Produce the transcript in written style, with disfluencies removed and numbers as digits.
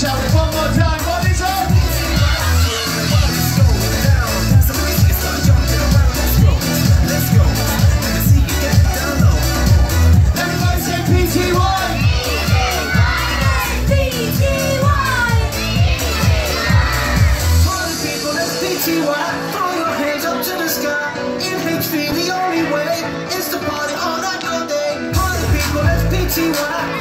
shout it one more time. What is it? Everybody say PTY. Party people, let's PTY. Throw your hands up to the sky. In HV, the only way is to party all night, all day. Party people, let's PTY.